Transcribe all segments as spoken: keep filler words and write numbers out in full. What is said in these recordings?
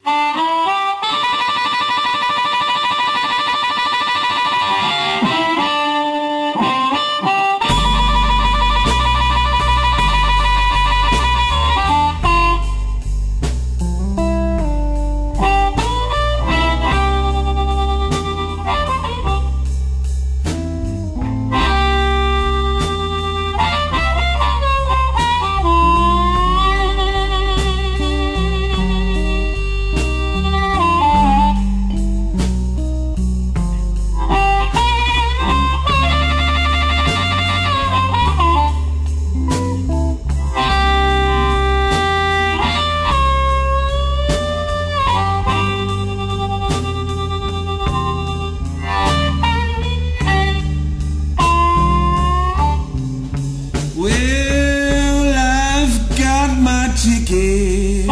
ticket.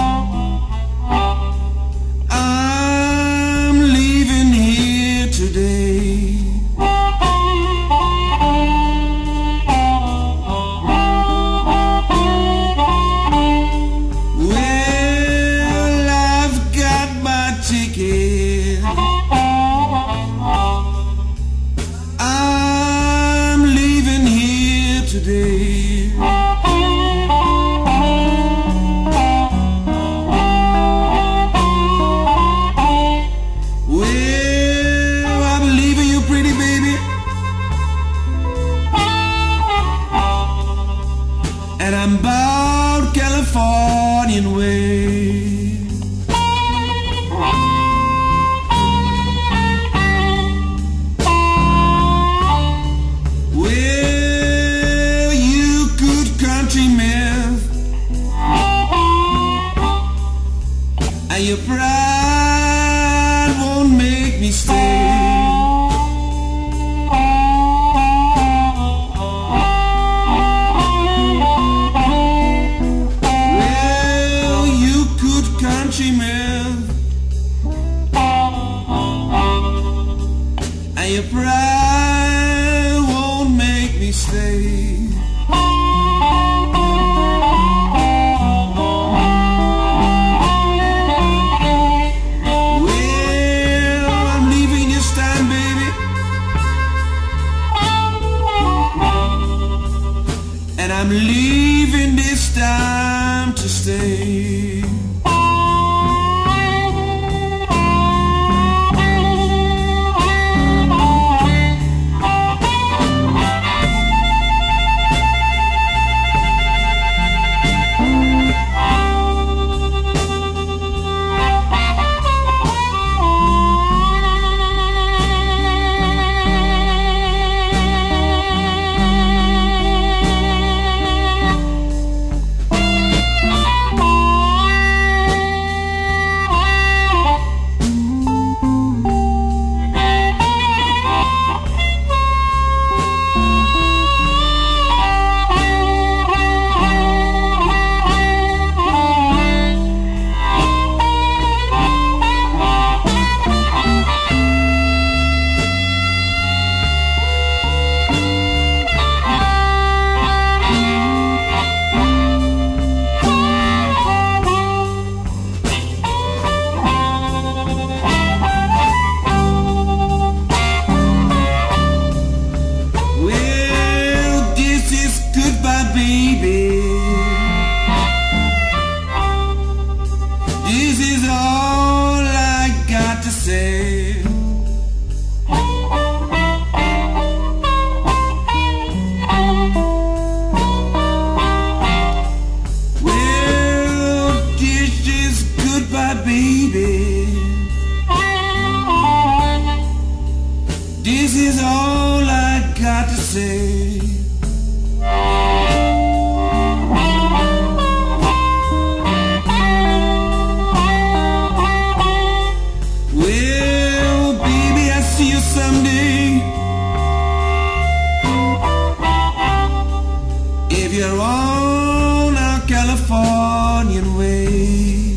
I'm leaving here today. Well, I've got my ticket. I'm leaving here today. And I'm bound Californian way. Well, you good countryman, and your pride won't make me stay. And your pride won't make me stay. Well, I'm leaving this time, baby, and I'm leaving this time to stay. Baby, this is all I got to say. Well, this is goodbye, baby. This is all I got to say. Well, baby, I see you someday, if you're on our Californian way.